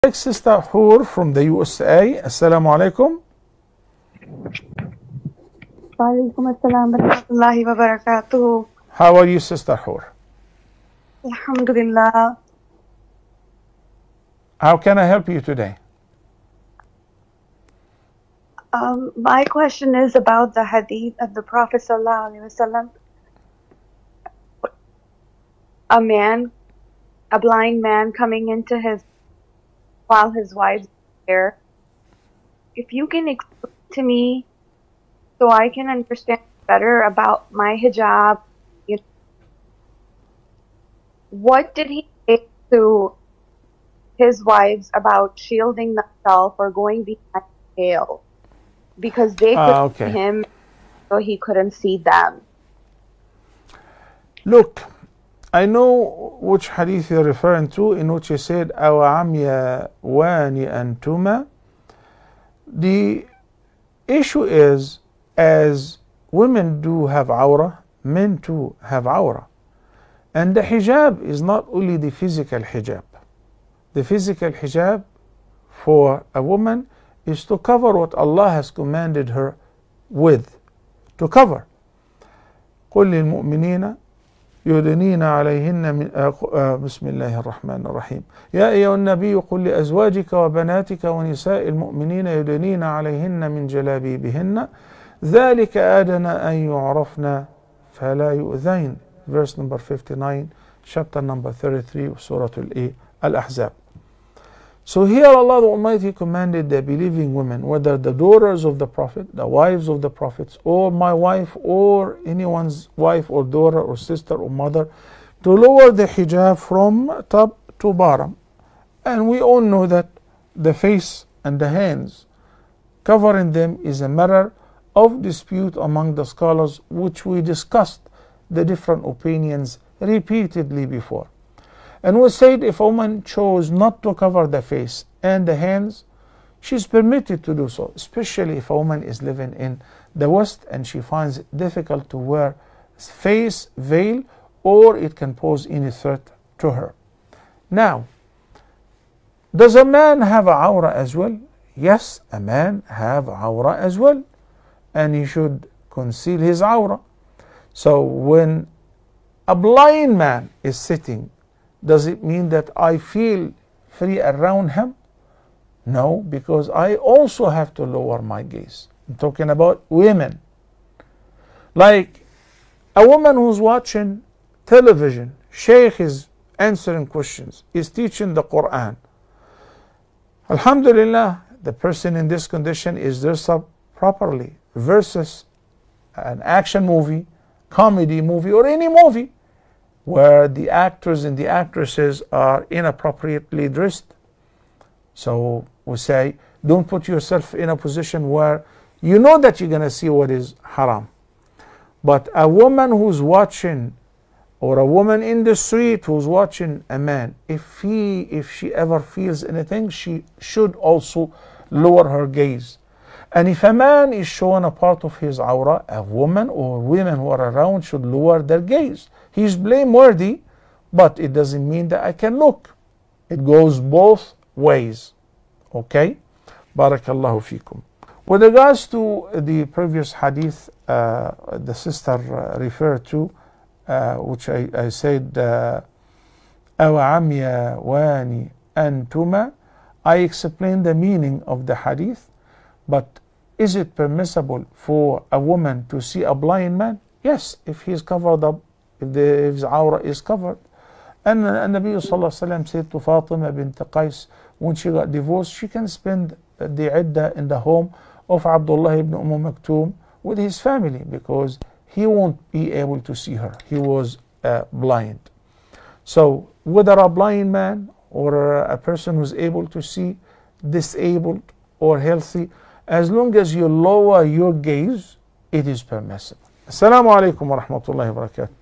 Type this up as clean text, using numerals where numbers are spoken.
Sister Hur from the USA. Assalamu alaikum. Walaikum assalam warahmatullahi wabarakatuh. How are you, Sister Hur? Alhamdulillah. How can I help you today? My question is about the hadith of the Prophet sallallahu alaihi wasallam. A blind man coming into while his wife's there. If you can explain to me so I can understand better about my hijab, what did he say to his wives about shielding themselves or going behind the veil? Because they couldn't see him, so he couldn't see them. Look, I know which hadith you're referring to, in which he said, "Awamya wani antuma." The issue is, as women do have awrah, men too have awrah. And the hijab is not only the physical hijab. The physical hijab for a woman is to cover what Allah has commanded her with, to cover. قل للمؤمنين يدنين عليهن من بسم الله الرحمن الرحيم يا أيها النبي قل لأزواجك وبناتك ونساء المؤمنين يدنين عليهن من جلابيبهن ذلك أدنى أن يعرفن فلا يؤذين. Verse number 59, chapter number 33 of Surah Al-Ahzab. So here Allah the Almighty commanded the believing women, whether the daughters of the Prophet, the wives of the Prophets, or my wife, or anyone's wife or daughter or sister or mother, to lower the hijab from top to bottom. And we all know that the face and the hands, covering them is a matter of dispute among the scholars, which we discussed the different opinions repeatedly before. And we said if a woman chose not to cover the face and the hands, she's permitted to do so, especially if a woman is living in the West and she finds it difficult to wear face veil, or it can pose any threat to her. Now, does a man have a awrah as well? Yes, a man have awrah as well, and he should conceal his awrah. So when a blind man is sitting, does it mean that I feel free around him? No, because I also have to lower my gaze. I'm talking about women. Like a woman who's watching television, Sheikh is answering questions, is teaching the Quran. Alhamdulillah, the person in this condition is dressed up properly, versus an action movie, comedy movie, or any movie where the actors and the actresses are inappropriately dressed. So we say, don't put yourself in a position where you know that you're going to see what is haram. But a woman who's watching, or a woman in the street who's watching a man, if she ever feels anything, she should also lower her gaze. And if a man is showing a part of his awrah, a woman or women who are around should lower their gaze. He's blameworthy, but it doesn't mean that I can look. It goes both ways. Okay? Barakallahu fikum. With regards to the previous hadith the sister referred to, which I said, أَوَعَمْيَا وَانِ أَنْتُمَا, I explained the meaning of the hadith. But is it permissible for a woman to see a blind man? Yes, if he's covered up, if his awrah is covered. And Nabi Sallallahu Alaihi Wasallam said to Fatima bint Qais, when she got divorced, she can spend the iddah in the home of Abdullah ibn Maktoum with his family, because he won't be able to see her. He was blind. So whether a blind man or a person who's able to see, disabled or healthy, as long as you lower your gaze, it is permissible. Assalamu alaikum wa rahmatullahi wa barakatuh.